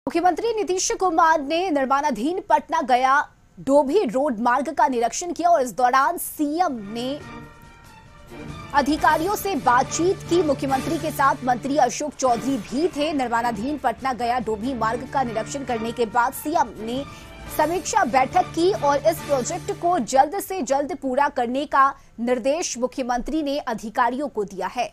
मुख्यमंत्री नीतीश कुमार ने निर्माणाधीन पटना गया डोभी रोड मार्ग का निरीक्षण किया और इस दौरान सीएम ने अधिकारियों से बातचीत की। मुख्यमंत्री के साथ मंत्री अशोक चौधरी भी थे। निर्माणाधीन पटना गया डोभी मार्ग का निरीक्षण करने के बाद सीएम ने समीक्षा बैठक की और इस प्रोजेक्ट को जल्द से जल्द पूरा करने का निर्देश मुख्यमंत्री ने अधिकारियों को दिया है।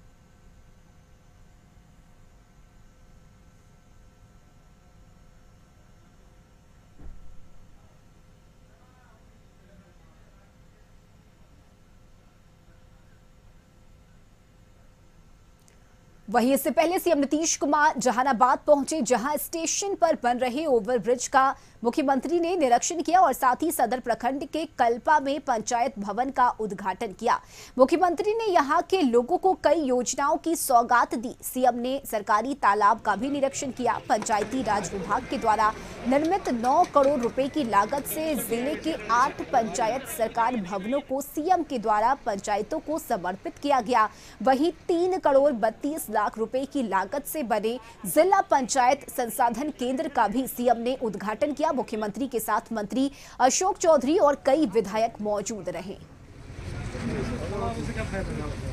वहीं इससे पहले सीएम नीतीश कुमार जहानाबाद पहुंचे, जहां स्टेशन पर बन रहे ओवरब्रिज का मुख्यमंत्री ने निरीक्षण किया और साथ ही सदर प्रखंड के कल्पा में पंचायत भवन का उद्घाटन किया। मुख्यमंत्री ने यहां के लोगों को कई योजनाओं की सौगात दी। सीएम ने सरकारी तालाब का भी निरीक्षण किया। पंचायती राज विभाग के द्वारा निर्मित 9 करोड़ रुपए की लागत से जिले के 8 पंचायत सरकार भवनों को सीएम के द्वारा पंचायतों को समर्पित किया गया। वहीं 3 करोड़ 32 लाख रुपए की लागत से बने जिला पंचायत संसाधन केंद्र का भी सीएम ने उद्घाटन किया। मुख्यमंत्री के साथ मंत्री अशोक चौधरी और कई विधायक मौजूद रहे।